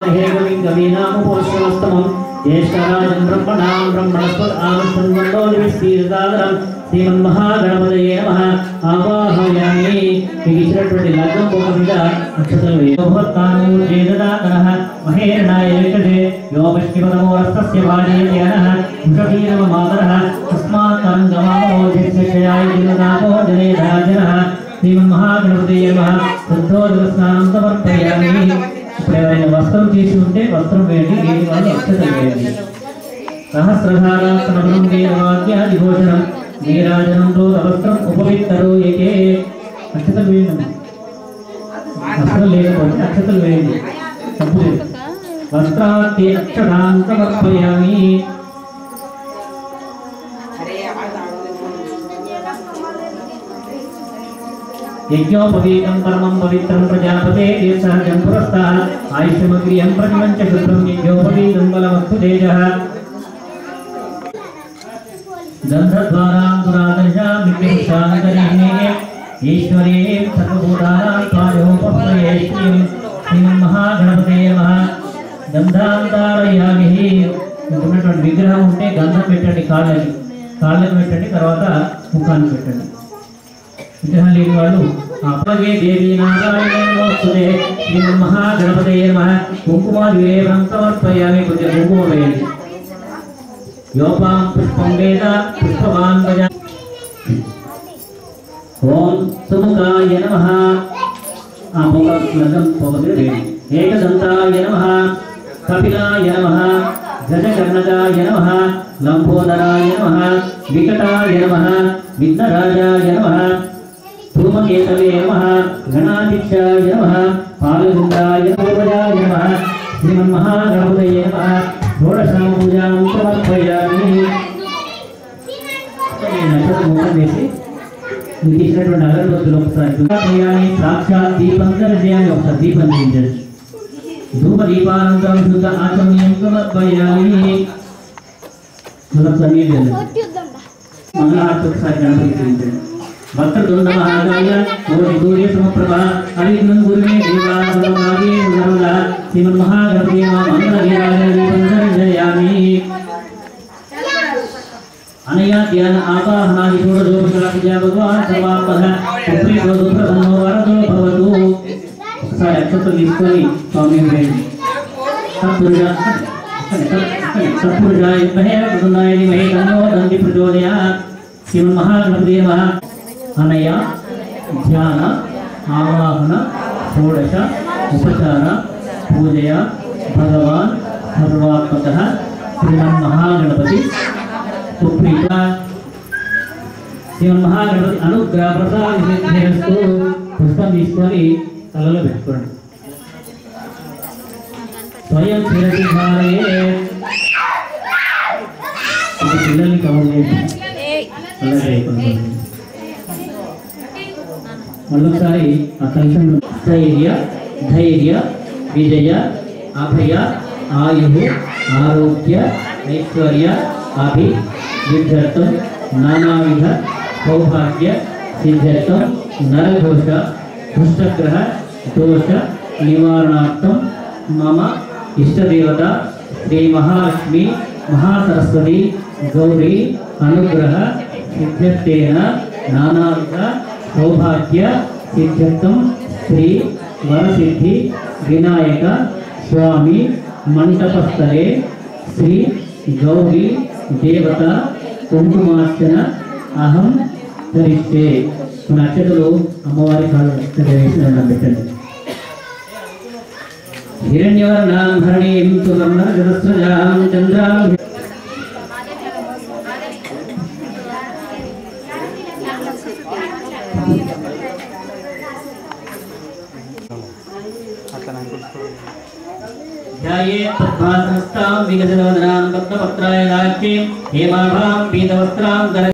हे कवीनाम पुरुषोत्तमं ज्येष्ठराजं ब्रह्मणां ब्रह्मणस्पद आमस्तन्वन्दो निविष्टीरदादरं श्रीमन्महागणपतये नमः आवाहयामि विगिरटुडि लग्नं पोकमिद अक्षतवे भवत्तानूर्जेददातनः महेरणाय विकटे यो पश्चिमतमोरस्तस्य वाजयत्यनः वृषभीरममातरः तस्मात् तं गमामो जिक्षयाय जिननामो जनेदाजनः श्रीमन्महागणपतये नमः शुद्धोदकस्नानं समर्पयामि वस्त्रं చేసి ఉంటే వస్త్రం వేయండి లేని వాళ్ళు అక్షతలు వేయండి సహస్రధారాసనం వేదవాక్యాది ఘోషణం నీరాజనంలో వస్త్రం ఉపవిత్తరో ఏకే అక్షతలు వేయండి వస్త్రం లేకపోతే అక్షతలు వేయండి తప్పులేదు వస్త్రాతి అక్షతాం సమర్పయామి यज्ञोपवीतं परमं पवित्रं प्रजापते तीर्थं पुरस्ताः आयुष्यमग्रियं प्रतिमञ्च शुद्धं यज्ञोपवीतं बलवस्तु तेजः गन्धद्वारां दुरादर्शां विद्युत्सागरीणे ईश्वरे सर्वभूतानां स्वायोपप्रये श्रीमन्महागणपते नमः गन्धां तारयामि ఉన్నటువంటి విగ్రహం ఉంటే గంధం పెట్టండి కాళ్ళకి పెట్టండి తర్వాత ముఖానికి పెట్టండి विग्रह लेने वालों आपगे देवी नारायण नमोस्तुते श्रीमन्महागणपतये नमः कुंकुमादिवेदं समर्पयामि कुछ कुंकुमवेदि योपां पुष्पं वेद पुष्पवान् भज ओम सुमुखाय नमः आपोकलगं पोकवेदि एकदन्ताय नमः कपिलाय नमः गजकर्णकाय नमः लंबोदराय नमः विकटाय नमः विघ्नराजाय नमः धूमकेतवे नमः गणाधीशाय नमः पालगुंडाय नमः श्रीमन्महागणपतये नमः षोडशां पूजां समर्पयामि इచ్చినటువంటి అగరబత్తులు ఒకసారి ధూపయామి సాక్షాత్ దీపం దర్శయామి ఒకసారి దీపం వెలిగించండి ధూప దీపానంతరం శుద్ధ ఆచమనీయం సమర్పయామి మనం సమీపంలో మంగళహారతి ఒకసారి గణపతికి వెలిగించండి वक्रतुंड महाकाय कोटि सूर्य समप्रभा अविघ्नं कुरु मे देवा सर्वकार्ये सर्वदा श्रीमन्महागणपतये नमः मंगलवीराजदीपं दर्शयामि अनया ध्यान आवाहनादि षोडशोपचारपूजा भगवान् सर्वात्मः सुप्रीतो सुप्रसन्नो वरदो भवतु ఒకసారి అక్షతలు తీసుకొని స్వామిని వేయండి సత్పురుషాయ విద్మహే వక్రతుండాయ ధీమహి తన్నో దంతి ప్రచోదయాత్ శ్రీమన్మహాగణపతये నమः అనయ ధ్యాన ఆవాహన షోడశ ఉపచార పూజయ భగవాన్ సర్వాత్మకః శ్రీమన్మహాగణపతి సుప్రీత శ్రీమన్మహాగణపతి అనుగ్రహ ప్రసాదిస్తూ పుష్పం తీసుకొని తలలో పెట్టుకోండి స్వయం శిరసి ధారయే పిల్లల్ని కవర్ చేయండి మళ్ళొకసారి ఆ కలశం స్థైర్య ధైర్య విజయ అభయ ఆయు ఆరోగ్య ఐశ్వర్య అభివృద్ధ్యర్థం నానావిధ సౌభాగ్య సిద్ధ్యర్థం నరఘోష దుష్టగ్రహ దోష నివారణార్థం మమ ఇష్టదేవత శ్రీ మహాలక్ష్మి మహాసరస్వతి గౌరీ అనుగ్రహ సిద్ధ్యర్థేన నానావిధ सौभाग्य सिद्ध्यर्थम श्री वरसिद्धि विनायक स्वामी मंडपस्थले श्री गौरी देवता कुंकुमार्चन अहम धरिष्ये नक्षत्रो अम्मवारी काळ्ळु పెట్టండి हिरण्यवर्णां हरणीं सुवर्णरजतस्रजां चन्द्रां ध्याये पद्मासनस्तां विगतवदनां भक्तपत्राय राक्षीं हेमाभां पीतवस्त्रां